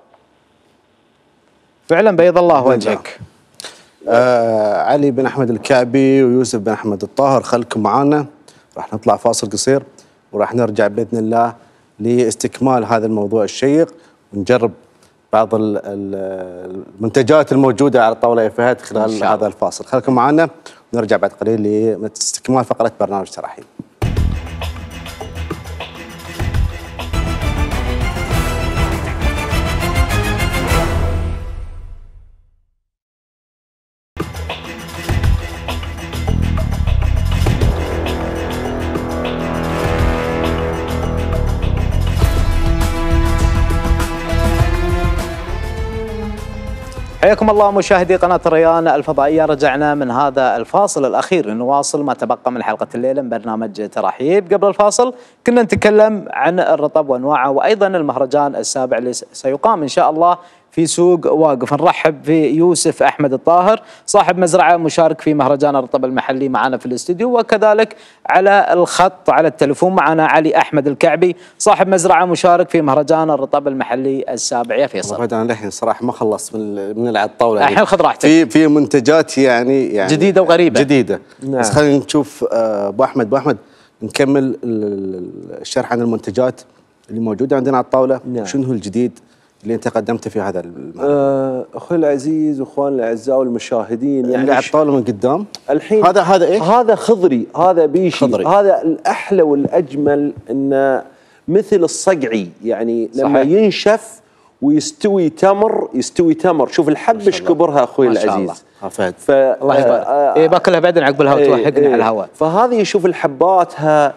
فعلا بيض الله وجهك. علي بن احمد الكعبي ويوسف بن احمد الطاهر، خلكم معانا، راح نطلع فاصل قصير وراح نرجع باذن الله لاستكمال هذا الموضوع الشيق، ونجرب بعض المنتجات الموجوده على طاوله فهد خلال هذا الفاصل. خلكم معانا ونرجع بعد قليل لاستكمال فقره برنامج تراحيب. حياكم الله مشاهدي قناة الريان الفضائية. رجعنا من هذا الفاصل الأخير لنواصل ما تبقى من حلقة الليلة من برنامج تراحيب. قبل الفاصل كنا نتكلم عن الرطب وأنواعه وأيضا المهرجان السابع اللي سيقام إن شاء الله في سوق واقف. نرحب في يوسف أحمد الطاهر صاحب مزرعة مشارك في مهرجان الرطب المحلي معنا في الاستوديو، وكذلك على الخط على التليفون معنا علي أحمد الكعبي صاحب مزرعة مشارك في مهرجان الرطب المحلي السابع. يا فيصل، أنا الحين صراحة ما خلصت من على الطاولة. الحين خذ راحتك. في منتجات يعني جديدة وغريبة جديدة. نعم. بس خلينا نشوف أبو أحمد نكمل الشرح عن المنتجات اللي موجودة عندنا على الطاولة. نعم. شنو هو الجديد اللي انت قدمته في هذا اخوي العزيز واخواننا الاعزاء والمشاهدين، يعني اللي على الطاوله من قدام الحين هذا ايش؟ هذا خضري، هذا بيشي خضري. هذا الاحلى والاجمل انه مثل الصقعي، يعني لما صحيح. ينشف ويستوي تمر. شوف الحب ايش كبرها اخوي ما شاء العزيز. الله يبارك. باكلها بعدين عقب الهواء توهقني على الهواء. فهذه شوف الحباتها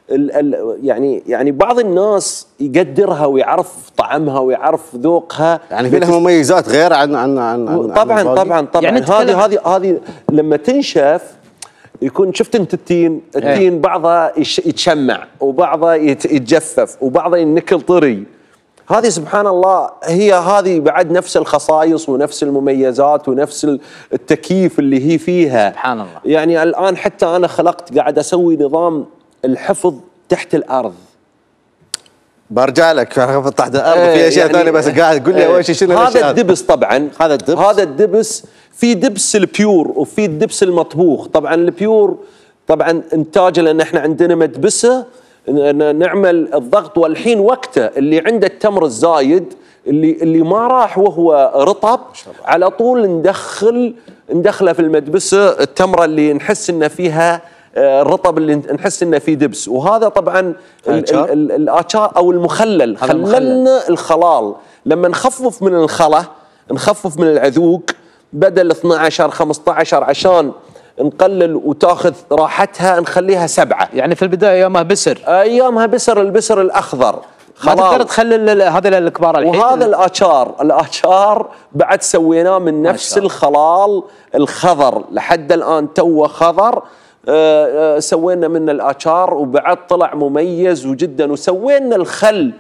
يعني بعض الناس يقدرها ويعرف طعمها ويعرف ذوقها، يعني في لها مميزات غير عن طبعا يعني هذه لما تنشف يكون شفت انت التين بعضها يتشمع وبعضها يتجفف وبعضها ينكل طري. هذه سبحان الله هي هذه بعد نفس الخصائص ونفس المميزات ونفس التكييف اللي هي فيها. سبحان الله. يعني الآن حتى أنا قاعد أسوي نظام الحفظ تحت الأرض. برجع لك تحت الأرض في أشياء ثانية، بس قاعد تقول لي أول شيء شنو هذا الدبس طبعا. هذا الدبس في دبس البيور وفي الدبس المطبوخ. طبعا البيور طبعا إنتاجه لأن احنا عندنا مدبسة نعمل الضغط، والحين وقته اللي عنده التمر الزايد اللي ما راح وهو رطب على طول ندخله في المدبسه التمره اللي نحس ان فيها الرطب اللي نحس انه فيه دبس. وهذا طبعا الآشار او المخلل، خللنا الخلال لما نخفف من الخله نخفف من العذوق بدل 12 15 عشان نقلل وتاخذ راحتها نخليها 7. يعني في البدايه ايامها بسر، البسر الاخضر ما تقدر تخلل هذا الكبار الحين. وهذا الآشار بعد سويناه من نفس الخلال الخضر لحد الان توه خضر. سوينا منه الآشار وبعد طلع مميز وجدا. وسوينا خل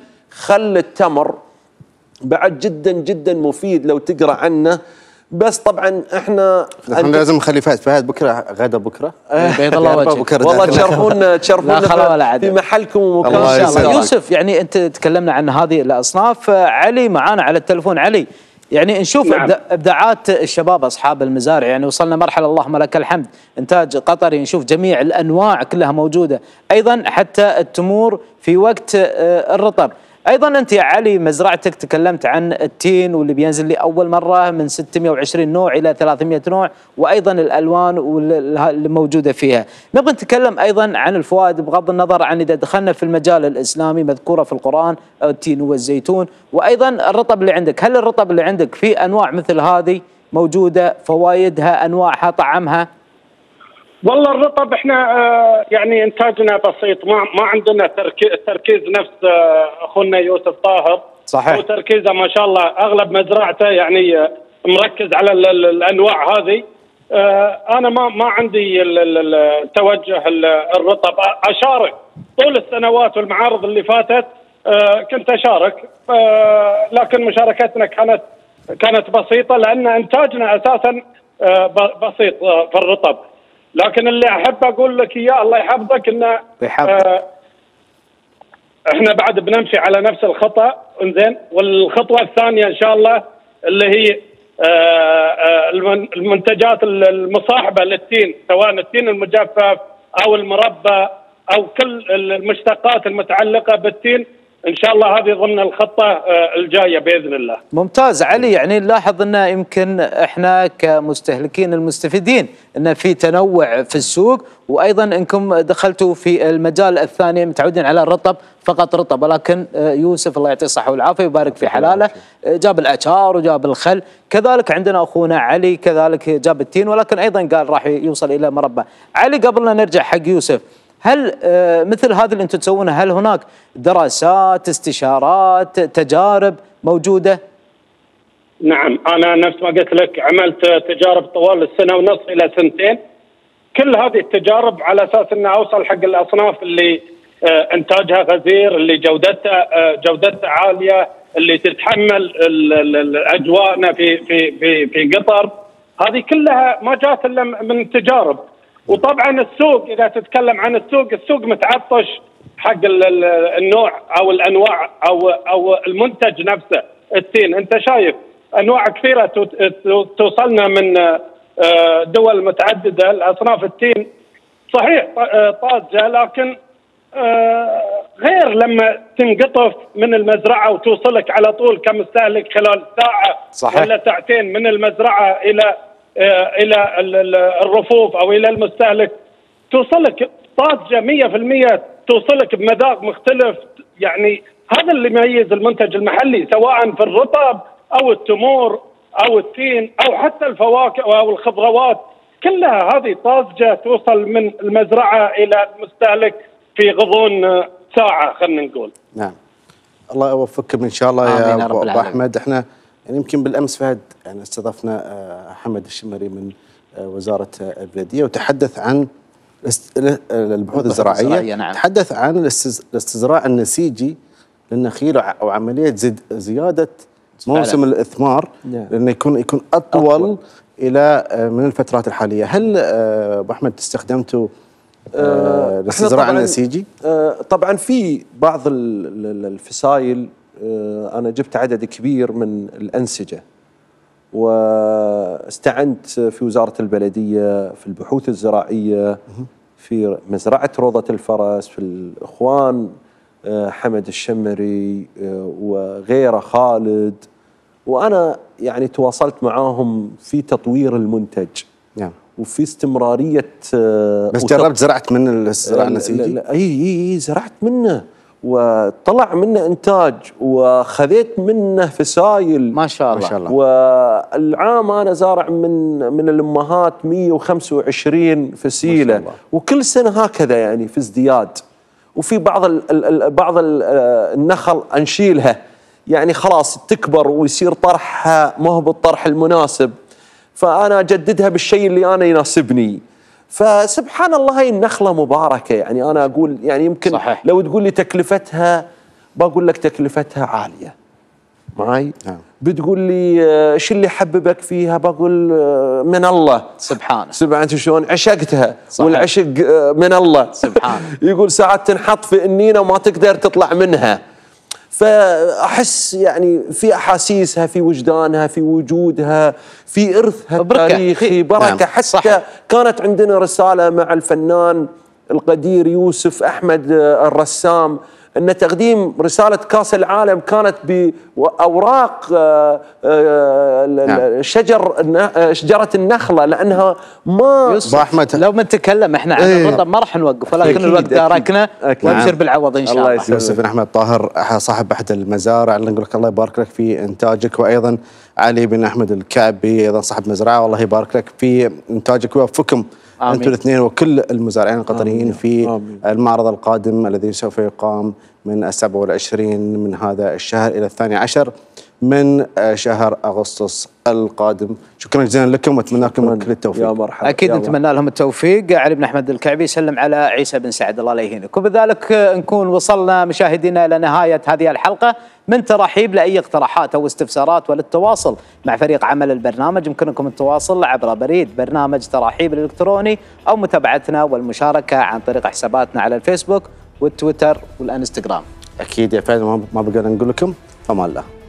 التمر بعد جدا جدا مفيد لو تقرا عنه. بس طبعا احنا لازم نخلي فهد بكره غدا بكره بيض الله وجهك. والله تشرفونا في محلكم ومكان ان شاء الله. يوسف يعني انت تكلمنا عن هذه الاصناف. علي معانا على التلفون. علي يعني نشوف نعم. ابداعات الشباب اصحاب المزارع. يعني وصلنا مرحله اللهم لك الحمد انتاج قطري، نشوف جميع الانواع كلها موجوده، ايضا حتى التمور في وقت الرطب. ايضا انت يا علي مزرعتك تكلمت عن التين واللي بينزل لي اول مره من 620 نوع الى 300 نوع، وايضا الالوان اللي موجوده فيها. نبغى نتكلم ايضا عن الفوائد بغض النظر عن اذا دخلنا في المجال الاسلامي مذكوره في القران التين والزيتون، وايضا الرطب اللي عندك. هل الرطب اللي عندك في انواع مثل هذه موجوده، فوائدها، انواعها، طعمها؟ والله الرطب احنا يعني انتاجنا بسيط، ما عندنا تركيز نفس اخونا يوسف طاهر. صحيح. وتركيزه ما شاء الله اغلب مزرعته يعني مركز على الانواع هذه. انا ما عندي توجه الرطب. اشارك طول السنوات والمعارض اللي فاتت كنت اشارك، لكن مشاركتنا كانت بسيطه لان انتاجنا اساسا بسيط في الرطب. لكن اللي احب اقول لك اياه الله يحفظك انه احنا بعد بنمشي على نفس الخطى. انزين، والخطوه الثانيه ان شاء الله اللي هي المنتجات المصاحبه للتين، سواء التين المجفف او المربى او كل المشتقات المتعلقه بالتين، ان شاء الله هذه ضمن الخطه الجايه باذن الله. ممتاز. علي يعني نلاحظ ان يمكن احنا كمستهلكين المستفيدين ان في تنوع في السوق، وايضا انكم دخلتوا في المجال الثاني متعودين على الرطب فقط رطب، ولكن يوسف الله يعطيه الصحه والعافيه ويبارك في حلاله جاب الأشار وجاب الخل. كذلك عندنا اخونا علي كذلك جاب التين، ولكن ايضا قال راح يوصل الى مربى. علي قبل لا نرجع حق يوسف، هل مثل هذا اللي انتم تسوونه هل هناك دراسات، استشارات، تجارب موجوده؟ نعم، انا نفس ما قلت لك عملت تجارب طوال السنه ونص الى سنتين. كل هذه التجارب على اساس ان اوصل حق الاصناف اللي انتاجها غزير، اللي جودتها عاليه، اللي تتحمل اجواءنا في قطر. هذه كلها ما جات الا من التجارب. وطبعا السوق، اذا تتكلم عن السوق متعطش حق النوع او الانواع او المنتج نفسه التين. انت شايف انواع كثيره توصلنا من دول متعدده. الاصناف التين صحيح طازجه، لكن غير لما تنقطف من المزرعه وتوصلك على طول كمستهلك خلال ساعه صحيح. ولا ساعتين من المزرعه الى الرفوف او الى المستهلك، توصلك طازجه 100%، توصلك بمذاق مختلف. يعني هذا اللي يميز المنتج المحلي، سواء في الرطب او التمور او التين او حتى الفواكه او الخضروات، كلها هذه طازجه توصل من المزرعه الى المستهلك في غضون ساعه خلينا نقول. نعم. الله يوفقكم ان شاء الله يا ابو احمد. احنا يعني يمكن بالامس فهد يعني استضفنا حمد الشمري من وزاره البلديه وتحدث عن البحوث الزراعيه. نعم. تحدث عن الاستزراع النسيجي للنخيل وعمليه زياده موسم الاثمار، نعم. لانه يكون اطول الى من الفترات الحاليه. هل ابو احمد استخدمتوا الاستزراع النسيجي؟ طبعا في بعض الفسائل انا جبت عدد كبير من الانسجه، واستعنت في وزاره البلديه في البحوث الزراعيه في مزرعه روضه الفرس، في الاخوان حمد الشمري وغيره خالد، وانا يعني تواصلت معاهم في تطوير المنتج. نعم. وفي استمراريه. بس جربت زرعت من الاستزراع النسيجي؟ اي زرعت منه وطلع منه انتاج وخذيت منه فسايل ما شاء الله. ما شاء الله. والعام انا زارع من الامهات 125 فسيله، وكل سنه هكذا يعني في ازدياد. وفي بعض النخل انشيلها يعني خلاص تكبر ويصير طرحها ما هو بالطرح المناسب، فانا اجددها بالشيء اللي انا يناسبني. فسبحان الله هي النخله مباركه، يعني انا اقول يعني يمكن صحيح. لو تقول لي تكلفتها بقول لك تكلفتها عاليه معي. نعم. بتقول لي ايش اللي حببك فيها؟ بقول من الله سبحانه شلون عشقتها. صحيح. والعشق من الله سبحانه. يقول ساعات تنحط في النينه وما تقدر تطلع منها. فأحس يعني في أحاسيسها، في وجدانها، في وجودها، في إرثها التاريخي بركة. نعم. حتى صح. كانت عندنا رسالة مع الفنان القدير يوسف أحمد الرسام أن تقديم رسالة كأس العالم كانت بأوراق شجرة النخلة، لأنها ما أحمد لو ما نتكلم احنا عن الرطب ما راح نوقف، ولكن الوقت داركنا وابشر بالعوض ان شاء الله. يوسف بن احمد طاهر صاحب احد المزارع، نقول لك الله يبارك لك في انتاجك، وايضا علي بن احمد الكعبي ايضا صاحب مزرعه، والله يبارك لك في انتاجك ويوفقكم انتم الاثنين وكل المزارعين القطريين في المعرض القادم الذي سوف يقام من 27 من هذا الشهر الى 12 من شهر اغسطس القادم. شكرا جزيلا لكم واتمنى لكم كل التوفيق. يا مرحبا. اكيد نتمنى لهم التوفيق. علي بن احمد الكعبي يسلم على عيسى بن سعد الله لا يهينك. وبذلك نكون وصلنا مشاهدينا الى نهايه هذه الحلقه. من ترحيب لاي اقتراحات او استفسارات وللتواصل مع فريق عمل البرنامج يمكنكم التواصل عبر بريد برنامج تراحيب الالكتروني او متابعتنا والمشاركه عن طريق حساباتنا على الفيسبوك والتويتر والانستغرام. اكيد يا فهد ما بقينا نقول لكم فما الله.